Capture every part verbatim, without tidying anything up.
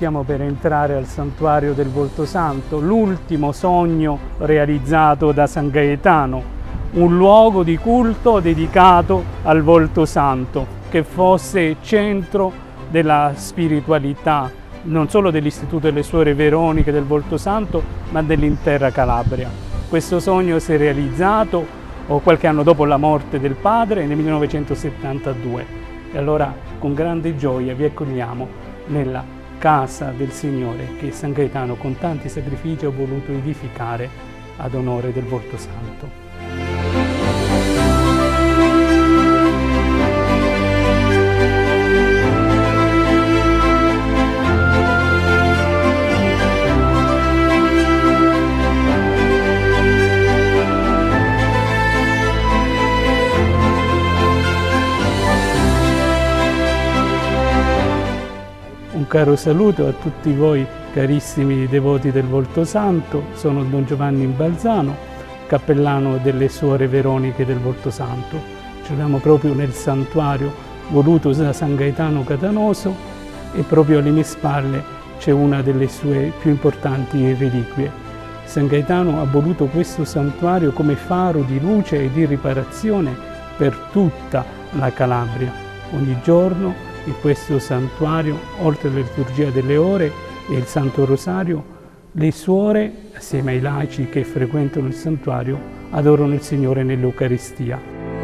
stiamo per entrare al santuario del Volto Santo, l'ultimo sogno realizzato da San Gaetano, un luogo di culto dedicato al Volto Santo, che fosse centro della spiritualità, non solo dell'Istituto delle Suore Veroniche del Volto Santo, ma dell'intera Calabria. Questo sogno si è realizzato o qualche anno dopo la morte del padre, nel millenovecentosettantadue. E allora con grande gioia vi accogliamo nella casa del Signore che San Gaetano con tanti sacrifici ha voluto edificare ad onore del Volto Santo. Un caro saluto a tutti voi carissimi devoti del Volto Santo. Sono Don Giovanni Balzano, cappellano delle Suore Veroniche del Volto Santo. Ci troviamo proprio nel santuario voluto da San Gaetano Catanoso e proprio alle mie spalle c'è una delle sue più importanti reliquie. San Gaetano ha voluto questo santuario come faro di luce e di riparazione per tutta la Calabria. Ogni giorno in questo santuario, oltre alla liturgia delle ore e il Santo Rosario, le suore, assieme ai laici che frequentano il santuario, adorano il Signore nell'Eucaristia.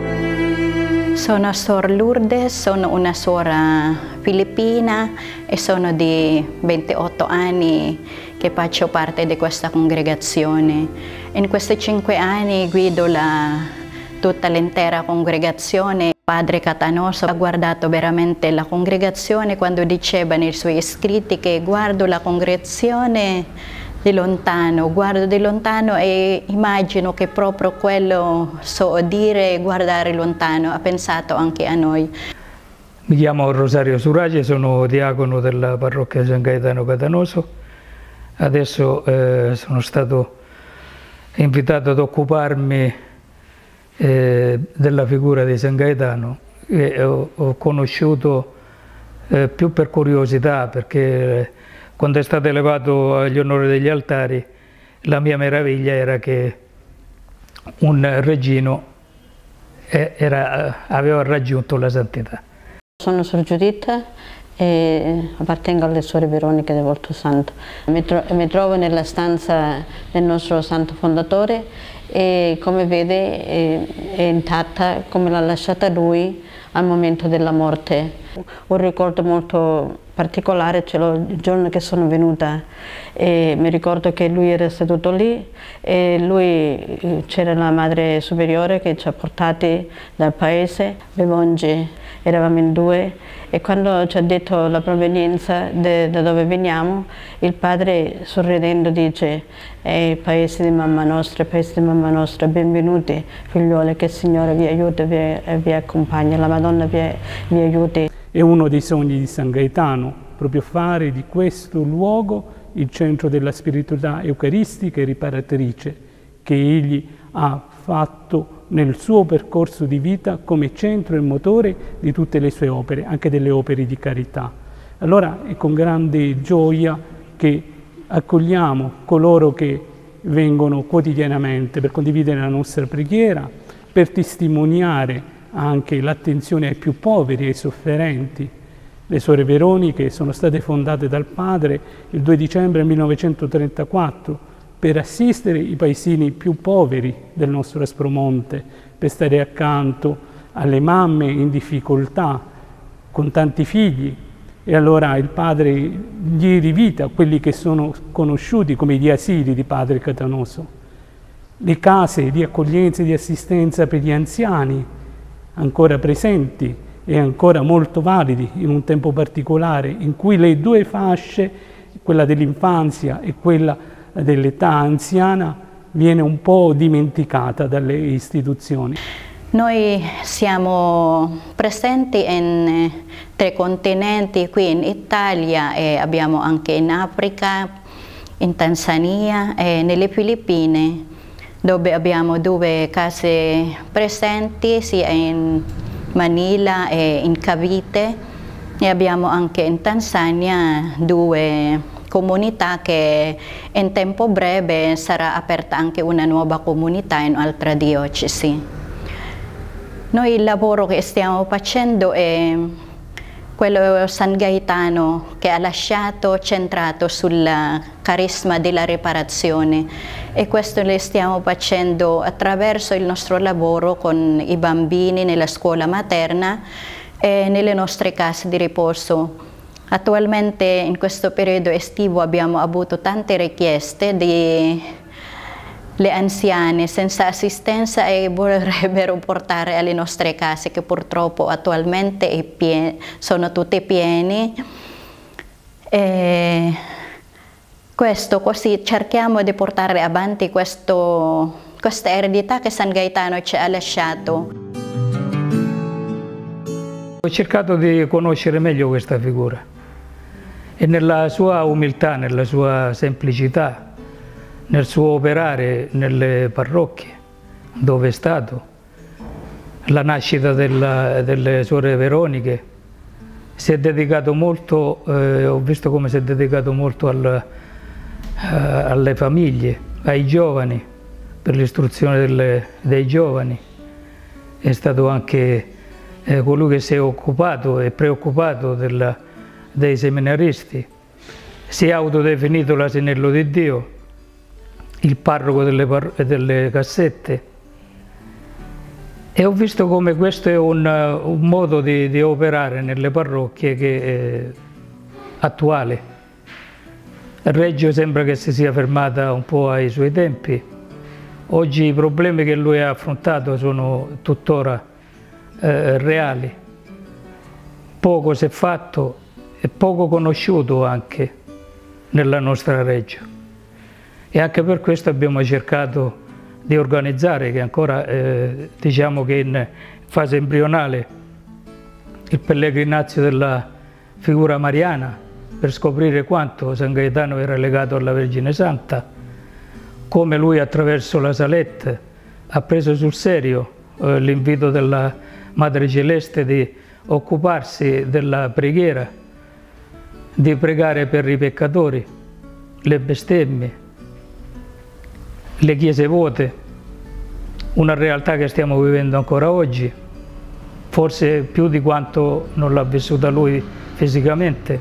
Sono Sor Lourdes, sono una suora filippina e sono di ventotto anni che faccio parte di questa congregazione. In questi cinque anni guido la, tutta l'intera congregazione. Padre Catanoso ha guardato veramente la congregazione quando diceva nei suoi scritti che guardo la congregazione di lontano, guardo di lontano e immagino che proprio quello so dire, guardare lontano, ha pensato anche a noi. Mi chiamo Rosario Surace, sono diacono della parrocchia San Gaetano Catanoso. Adesso eh, sono stato invitato ad occuparmi Eh, della figura di San Gaetano che ho, ho conosciuto eh, più per curiosità, perché quando è stato elevato agli onori degli altari la mia meraviglia era che un regino era, aveva raggiunto la santità. Sono Sor Giuditta e appartengo alle Suore Veroniche del Volto Santo. Mi, tro mi trovo nella stanza del nostro Santo Fondatore e come vede è, è intatta come l'ha lasciata lui al momento della morte. Un ricordo molto particolare ce l'ho il giorno che sono venuta e mi ricordo che lui era seduto lì e lui c'era la Madre Superiore che ci ha portati dal paese, Bevongi, eravamo in due e quando ci ha detto la provenienza da dove veniamo, il padre sorridendo dice: «Ehi, paese di mamma nostra, paese di mamma nostra, benvenuti figliuole, che il Signore vi aiuti e vi, vi accompagna, la Madonna vi, vi aiuti». È uno dei sogni di San Gaetano, proprio fare di questo luogo il centro della spiritualità eucaristica e riparatrice che egli ha fatto nel suo percorso di vita come centro e motore di tutte le sue opere, anche delle opere di carità. Allora è con grande gioia che accogliamo coloro che vengono quotidianamente per condividere la nostra preghiera, per testimoniare anche l'attenzione ai più poveri e ai sofferenti. Le Suore Veroniche sono state fondate dal padre il due dicembre millenovecentotrentaquattro per assistere i paesini più poveri del nostro Aspromonte, per stare accanto alle mamme in difficoltà, con tanti figli. E allora il padre gli rivita quelli che sono conosciuti come gli asili di Padre Catanoso, le case di accoglienza e di assistenza per gli anziani, ancora presenti e ancora molto validi in un tempo particolare in cui le due fasce, quella dell'infanzia e quella dell'età anziana, viene un po' dimenticata dalle istituzioni. Noi siamo presenti in tre continenti, qui in Italia e abbiamo anche in Africa, in Tanzania e nelle Filippine, dove abbiamo due case presenti sia in Manila e in Cavite E abbiamo anche in Tanzania due comunità che in tempo breve sarà aperta anche una nuova comunità in un'altra diocesi. Noi il lavoro che stiamo facendo è quello San Gaetano, che ha lasciato centrato sul carisma della riparazione, e questo lo stiamo facendo attraverso il nostro lavoro con i bambini nella scuola materna e nelle nostre case di riposo. Attualmente in questo periodo estivo abbiamo avuto tante richieste di le anziane senza assistenza e vorrebbero portare alle nostre case, che purtroppo attualmente è pien- sono tutte piene. E questo così cerchiamo di portare avanti questo, questa eredità che San Gaetano ci ha lasciato. Ho cercato di conoscere meglio questa figura e nella sua umiltà, nella sua semplicità, nel suo operare nelle parrocchie dove è stato, la nascita della, delle suore Veroniche, si è dedicato molto, eh, ho visto come si è dedicato molto al, eh, alle famiglie, ai giovani, per l'istruzione dei giovani. È stato anche eh, colui che si è occupato e preoccupato della, dei seminaristi, si è autodefinito l'asinello di Dio, il parroco delle, par delle cassette, e ho visto come questo è un, un modo di, di operare nelle parrocchie che è attuale. Reggio sembra che si sia fermata un po' ai suoi tempi. Oggi i problemi che lui ha affrontato sono tuttora eh, reali. Poco si è fatto e poco conosciuto anche nella nostra Reggio. E anche per questo abbiamo cercato di organizzare, che ancora eh, diciamo che in fase embrionale, il pellegrinazio della figura mariana, per scoprire quanto San Gaetano era legato alla Vergine Santa, come lui attraverso la Salette ha preso sul serio eh, l'invito della Madre Celeste di occuparsi della preghiera, di pregare per i peccatori, le bestemmie, le chiese vuote, una realtà che stiamo vivendo ancora oggi, forse più di quanto non l'ha vissuta lui fisicamente.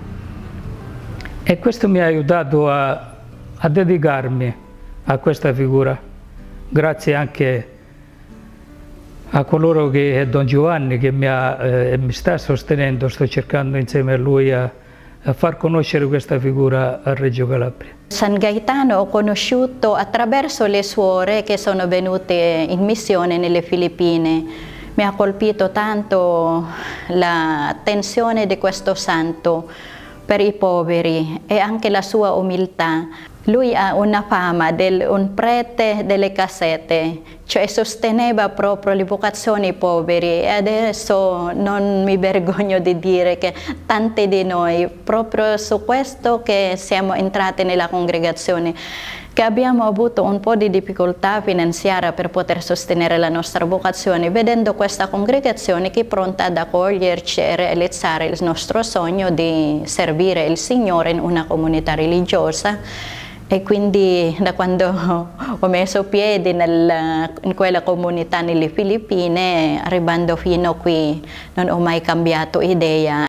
E questo mi ha aiutato a, a dedicarmi a questa figura, grazie anche a coloro che è Don Giovanni, che mi, ha, eh, mi sta sostenendo. Sto cercando insieme a lui a, a far conoscere questa figura a Reggio Calabria. San Gaetano ho conosciuto attraverso le suore che sono venute in missione nelle Filippine. Mi ha colpito tanto l'attenzione di questo santo per i poveri e anche la sua umiltà. Lui ha una fama di un prete delle cassette, cioè sosteneva proprio le vocazioni poveri, e adesso non mi vergogno di dire che tanti di noi, proprio su questo che siamo entrati nella congregazione, che abbiamo avuto un po' di difficoltà finanziaria per poter sostenere la nostra vocazione, vedendo questa congregazione che è pronta ad accoglierci e realizzare il nostro sogno di servire il Signore in una comunità religiosa. E quindi da quando ho messo piedi nel, in quella comunità nelle Filippine, arrivando fino qui, non ho mai cambiato idea.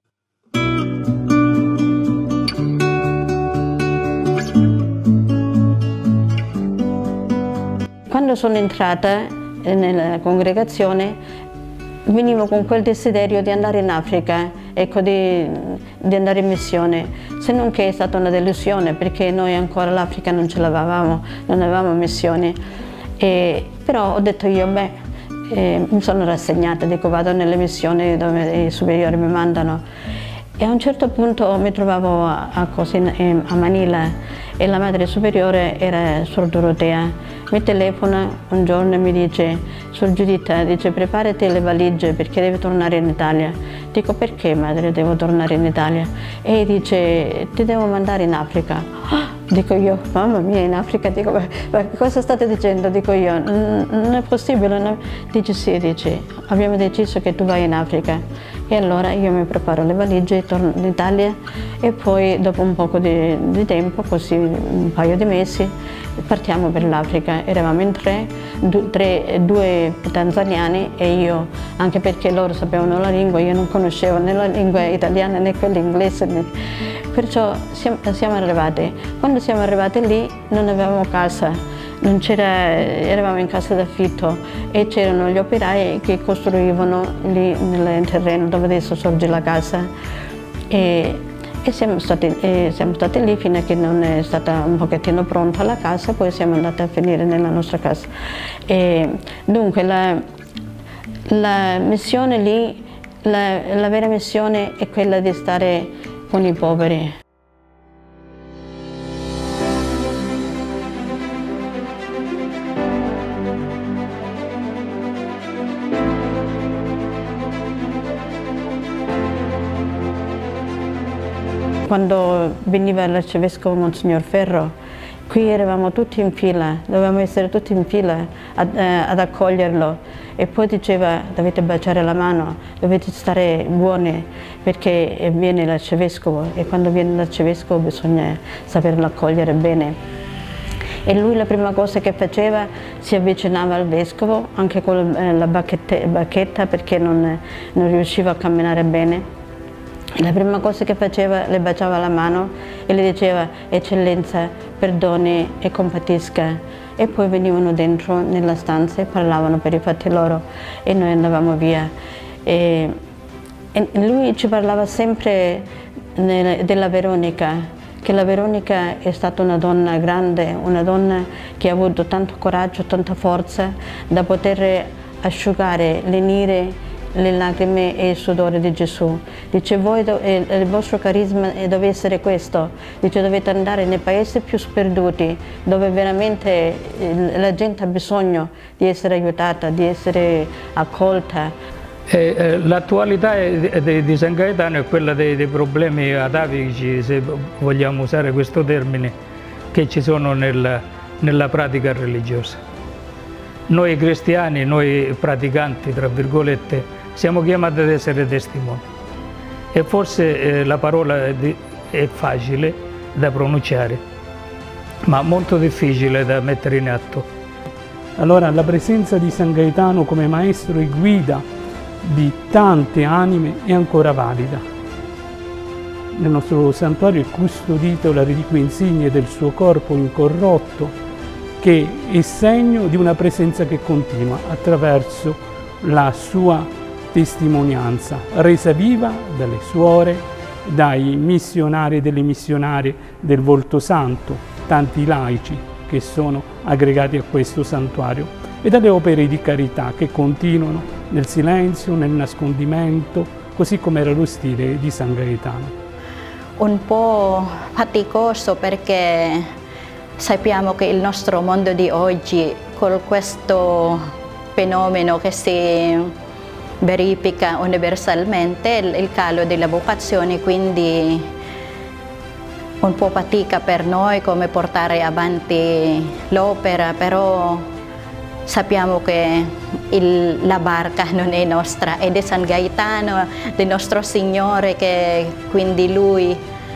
Quando sono entrata nella congregazione venivo con quel desiderio di andare in Africa, ecco, di, di andare in missione, se non che è stata una delusione, perché noi ancora l'Africa non ce l'avevamo, non avevamo missioni. E, però ho detto io, beh, eh, mi sono rassegnata, dico vado nelle missioni dove i superiori mi mandano. E a un certo punto mi trovavo a, a, a Manila e la madre superiore era Suor Dorotea. Mi telefona un giorno e mi dice, Suor Giuditta, dice preparati le valigie perché devi tornare in Italia. Dico perché madre devo tornare in Italia? E dice ti devo mandare in Africa. Ah, dico io, mamma mia, in Africa? Dico, ma, ma cosa state dicendo? Dico io, non è possibile. Non... Dice sì, dice, abbiamo deciso che tu vai in Africa. E allora io mi preparo le valigie, torno in Italia e poi dopo un poco di, di tempo, così un paio di mesi, partiamo per l'Africa. Eravamo in tre, du, tre, due tanzaniani e io, anche perché loro sapevano la lingua, io non conoscevo né la lingua italiana né quella inglese, né. Perciò siamo, siamo arrivati. Quando siamo arrivati lì non avevamo casa. Non c'era, eravamo in casa d'affitto e c'erano gli operai che costruivano lì nel terreno dove adesso sorge la casa e, e, siamo stati, e siamo stati lì fino a che non è stata un pochettino pronta la casa, poi siamo andati a finire nella nostra casa. E dunque la, la missione lì, la, la vera missione è quella di stare con i poveri. Quando veniva l'arcivescovo Monsignor Ferro, qui eravamo tutti in fila, dovevamo essere tutti in fila ad, eh, ad accoglierlo e poi diceva dovete baciare la mano, dovete stare buoni perché viene l'arcivescovo e quando viene l'arcivescovo bisogna saperlo accogliere bene. E lui la prima cosa che faceva si avvicinava al vescovo anche con la bacchetta perché non, non riusciva a camminare bene. La prima cosa che faceva, le baciava la mano e le diceva eccellenza, perdoni e compatisca e poi venivano dentro nella stanza e parlavano per i fatti loro e noi andavamo via. E, e lui ci parlava sempre della Veronica, che la Veronica è stata una donna grande, una donna che ha avuto tanto coraggio, tanta forza da poter asciugare le nere, le lacrime e il sudore di Gesù. Dice voi, il vostro carisma deve essere questo, dice dovete andare nei paesi più sperduti dove veramente la gente ha bisogno di essere aiutata, di essere accolta. Eh, eh, L'attualità di, di San Gaetano è quella dei, dei problemi atavici, se vogliamo usare questo termine, che ci sono nella, nella pratica religiosa. Noi cristiani, noi praticanti, tra virgolette, siamo chiamati ad essere testimoni e forse eh, la parola è facile da pronunciare, ma molto difficile da mettere in atto. Allora la presenza di San Gaetano come maestro e guida di tante anime è ancora valida. Nel nostro santuario è custodito la reliquia insigne del suo corpo incorrotto, che è segno di una presenza che continua attraverso la sua testimonianza, resa viva dalle suore, dai missionari e delle missionarie del Volto Santo, tanti laici che sono aggregati a questo santuario, e dalle opere di carità che continuano nel silenzio, nel nascondimento, così come era lo stile di San Gaetano. Un po' faticoso perché sappiamo che il nostro mondo di oggi, con questo fenomeno che si verifica universalmente, il, il calo della vocazione, quindi un po' fatica per noi come portare avanti l'opera, però sappiamo che il, la barca non è nostra, è di San Gaetano, del nostro Signore, che quindi Lui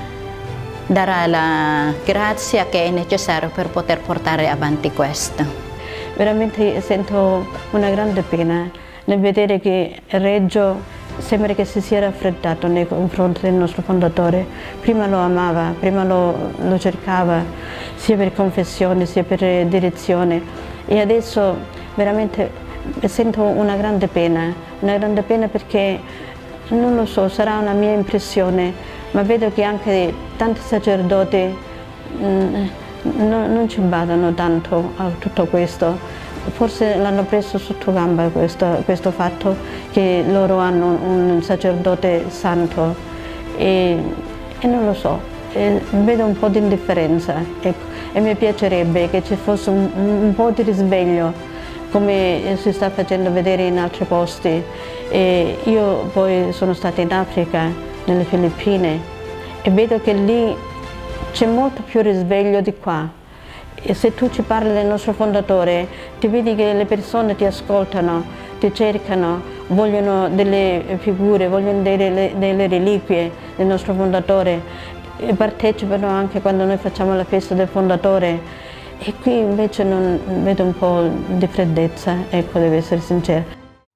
darà la grazia che è necessaria per poter portare avanti questo. Veramente sento una grande pena nel vedere che Reggio sembra che si sia raffreddato nei confronti del nostro fondatore. Prima lo amava, prima lo, lo cercava, sia per confessione sia per direzione, e adesso veramente sento una grande pena, una grande pena perché, non lo so, sarà una mia impressione, ma vedo che anche tanti sacerdoti mh, non, non ci badano tanto a tutto questo. Forse l'hanno preso sotto gamba questo, questo fatto che loro hanno un sacerdote santo e, e non lo so, e vedo un po' di indifferenza, ecco, e mi piacerebbe che ci fosse un, un po' di risveglio come si sta facendo vedere in altri posti. E io poi sono stata in Africa, nelle Filippine, e vedo che lì c'è molto più risveglio di qua. E se tu ci parli del nostro fondatore, ti vedi che le persone ti ascoltano, ti cercano, vogliono delle figure, vogliono delle, delle reliquie del nostro fondatore e partecipano anche quando noi facciamo la festa del fondatore, e qui invece non, vedo un po' di freddezza, ecco, devo essere sincera.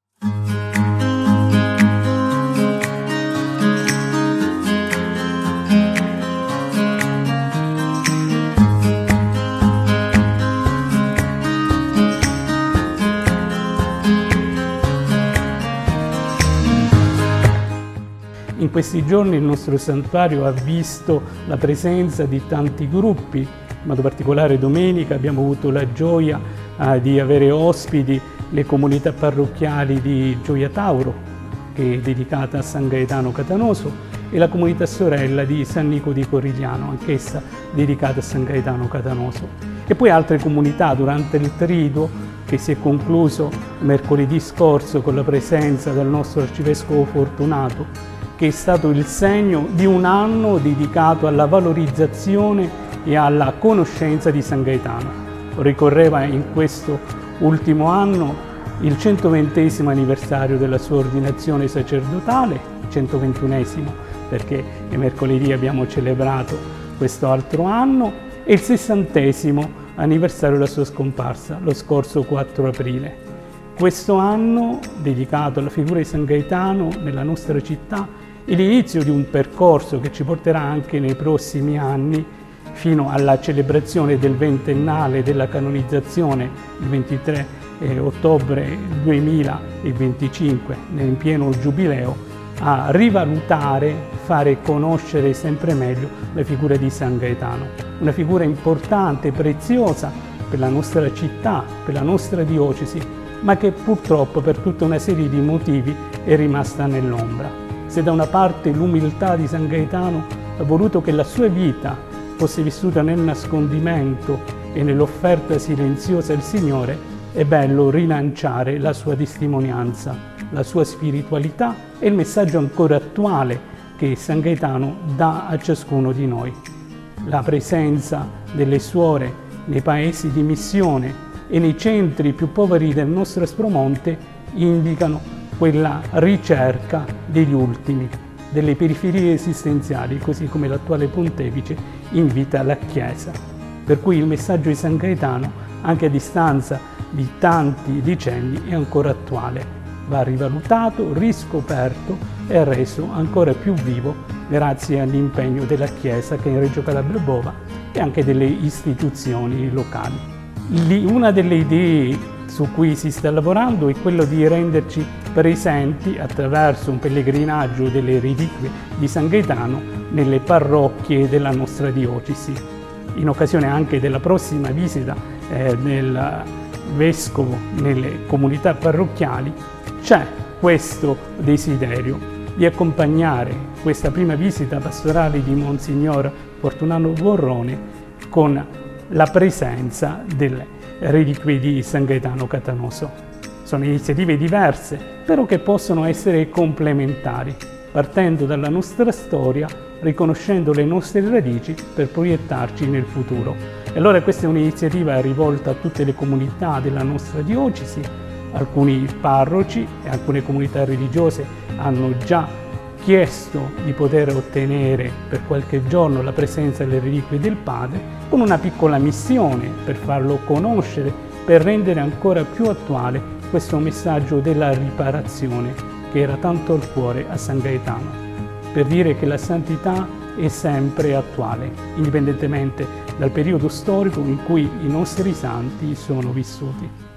In questi giorni il nostro santuario ha visto la presenza di tanti gruppi, in modo particolare domenica abbiamo avuto la gioia eh, di avere ospiti le comunità parrocchiali di Gioia Tauro, che è dedicata a San Gaetano Catanoso, e la comunità sorella di San Nico di Corigliano, anch'essa dedicata a San Gaetano Catanoso. E poi altre comunità durante il Triduo, che si è concluso mercoledì scorso con la presenza del nostro arcivescovo Fortunato, che è stato il segno di un anno dedicato alla valorizzazione e alla conoscenza di San Gaetano. Ricorreva in questo ultimo anno il centoventesimo anniversario della sua ordinazione sacerdotale, centoventunesimo perché mercoledì abbiamo celebrato questo altro anno, e il sessantesimo anniversario della sua scomparsa, lo scorso quattro aprile. Questo anno, dedicato alla figura di San Gaetano nella nostra città, è l'inizio di un percorso che ci porterà anche nei prossimi anni fino alla celebrazione del ventennale della canonizzazione il ventitré ottobre duemilaventicinque, nel pieno giubileo, a rivalutare, fare conoscere sempre meglio la figura di San Gaetano, una figura importante, preziosa per la nostra città, per la nostra diocesi, ma che purtroppo per tutta una serie di motivi è rimasta nell'ombra. Se da una parte l'umiltà di San Gaetano ha voluto che la sua vita fosse vissuta nel nascondimento e nell'offerta silenziosa al Signore, è bello rilanciare la sua testimonianza, la sua spiritualità e il messaggio ancora attuale che San Gaetano dà a ciascuno di noi. La presenza delle suore nei paesi di missione e nei centri più poveri del nostro Aspromonte indicano quella ricerca degli ultimi, delle periferie esistenziali, così come l'attuale pontefice invita la Chiesa. Per cui il messaggio di San Gaetano, anche a distanza di tanti decenni, è ancora attuale. Va rivalutato, riscoperto e reso ancora più vivo grazie all'impegno della Chiesa che è in Reggio Calabria Bova e anche delle istituzioni locali. Una delle idee su cui si sta lavorando è quello di renderci presenti attraverso un pellegrinaggio delle reliquie di San Gaetano nelle parrocchie della nostra diocesi. In occasione anche della prossima visita eh, del Vescovo nelle comunità parrocchiali c'è questo desiderio di accompagnare questa prima visita pastorale di Monsignor Fortunato Borrone con la presenza delle reliquie di San Gaetano Catanoso. Sono iniziative diverse, però che possono essere complementari, partendo dalla nostra storia, riconoscendo le nostre radici per proiettarci nel futuro. E allora questa è un'iniziativa rivolta a tutte le comunità della nostra diocesi. Alcuni parroci e alcune comunità religiose hanno già chiesto di poter ottenere per qualche giorno la presenza delle reliquie del Padre, con una piccola missione per farlo conoscere, per rendere ancora più attuale questo messaggio della riparazione che era tanto al cuore a San Gaetano, per dire che la santità è sempre attuale, indipendentemente dal periodo storico in cui i nostri santi sono vissuti.